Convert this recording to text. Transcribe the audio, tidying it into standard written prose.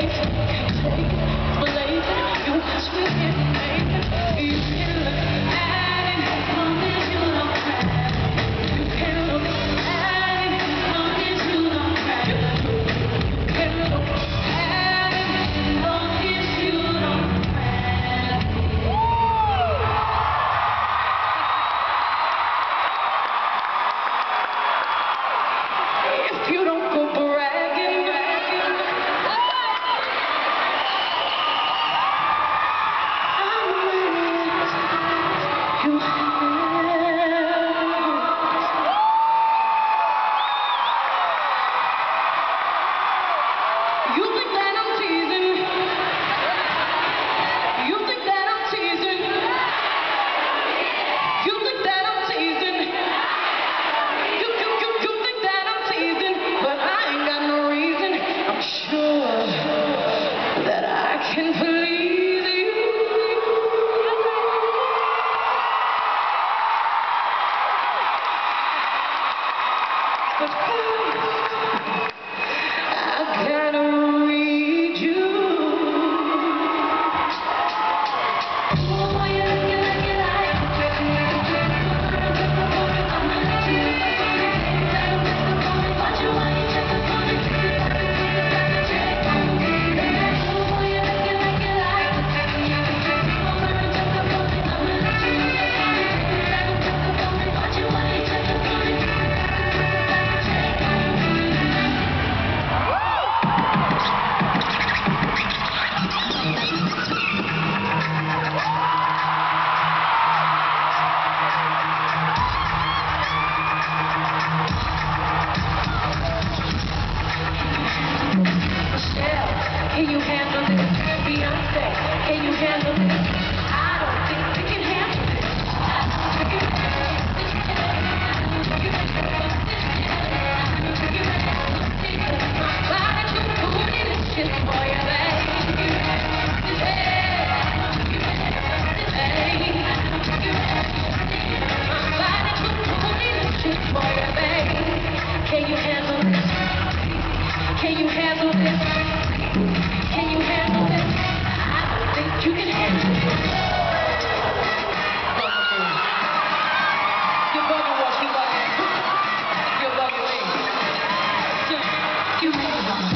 Can you handle this? Beyonce, can you handle this? I don't think we can handle this. Why did you put in this shit for you, baby? Why did you put in this shit for you, baby? Can you handle this? Can you handle this? Can you handle this? I don't think you can handle this. You're bugging what you bugging. You're bugging me. You made it.